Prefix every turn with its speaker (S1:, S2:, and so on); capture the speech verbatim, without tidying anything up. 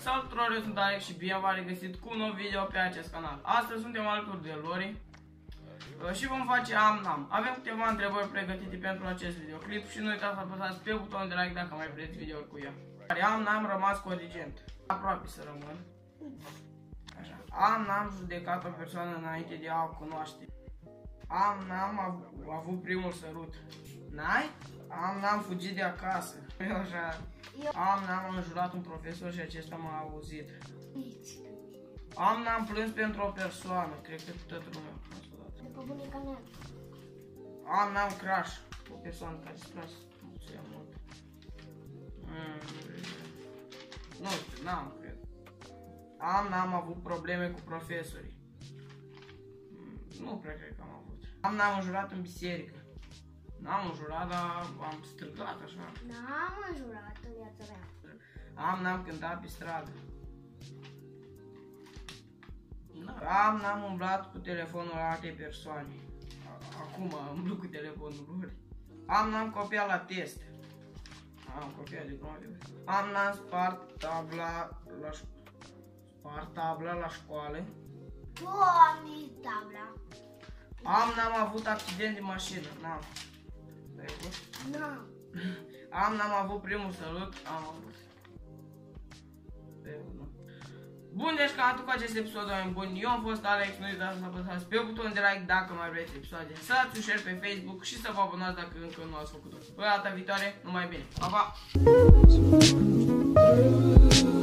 S1: Salut tuturor, eu sunt Alex și bine v-am regăsit cu un nou video pe acest canal. Astăzi suntem alături de Lori și vom face am-nam. Avem câteva întrebări pregătite pentru acest videoclip și nu uitați să apăsați pe butonul de like dacă mai vreți video cu ea. Am-nam rămas contingent. Aproape să rămân. Așa. Am-nam judecat o persoană înainte de a o cunoaște. Am-nam a avut primul sărut. N-ai? Am-nam fugit de acasă. Eu așa. Am-nam înjurat un profesor și acesta m-a auzit. Am-nam plâns pentru o persoană. Cred că toată lumea a plâns odată.
S2: După bunica mea.
S1: Am-nam crush. O persoană care se place să ia mult. Mm. Nu știu, n-am, cred. Am-nam avut probleme cu profesorii. Mm. Nu prea cred că am avut. Am-nam înjurat în biserică. N-am înjurat, dar am strigat așa.
S2: N-am înjurat în viața mea.
S1: Am-nam cântat pe stradă. Am-nam umblat cu telefonul altei persoane. Acum umblu cu telefonul lor. Am-nam copiat la test. Am copiat diplomele. Am-nam spart tabla la școală. Spart tabla la școală.
S2: Doamne, tabla.
S1: Am-nam avut accident de mașină. N-am.
S2: N-am.
S1: Am-nam avut primul sărut. Am avut. Bun, deci cam atât cu acest episod, oameni buni. Eu am fost Alex, nu uitați să apăsați pe butonul de like dacă mai vreți episoade, să dați un share pe Facebook și să vă abonați dacă încă nu ați făcut-o. Până data viitoare, numai bine. Pa, pa!